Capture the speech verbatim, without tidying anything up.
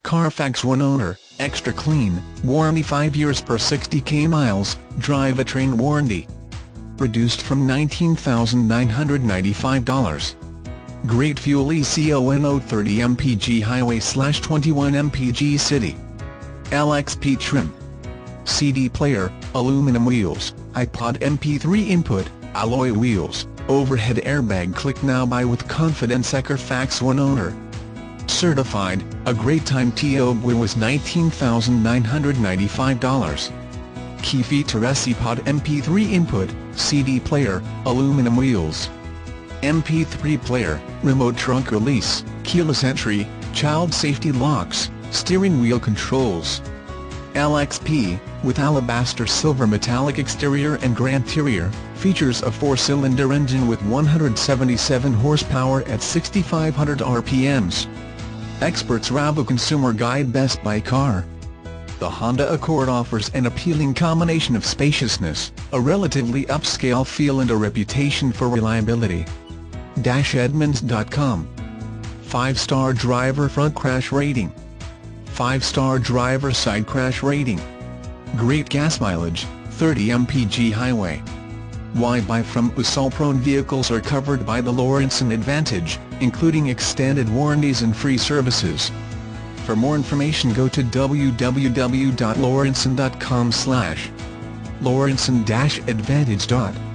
Carfax One owner, extra clean, warranty five years per sixty thousand miles, drivetrain warranty. Reduced from nineteen thousand nine hundred ninety-five dollars. Great fuel E C O N zero thirty M P G highway slash twenty-one M P G city. L X P trim. C D player, aluminum wheels, iPod M P three input, alloy wheels, overhead airbag. Click now, buy with confidence. Carfax One owner. Certified, a great time. T O B was nineteen thousand nine hundred ninety-five dollars. Key features: iPod M P three input, C D player, aluminum wheels, M P three player, remote trunk release, keyless entry, child safety locks, steering wheel controls. L X P, with alabaster silver metallic exterior and grey interior, features a four-cylinder engine with one hundred seventy-seven horsepower at sixty-five hundred R P Ms. Experts rave consumer guide best buy car. The Honda Accord offers an appealing combination of spaciousness, a relatively upscale feel and a reputation for reliability. Edmunds dot com. five star driver front crash rating. five star driver side crash rating. Great gas mileage, thirty M P G highway. Why buy from U S? All prone vehicles are covered by the Lawrenson Advantage, including extended warranties and free services. For more information, go to w w w dot lawrenson dot com slash lawrenson dash advantage.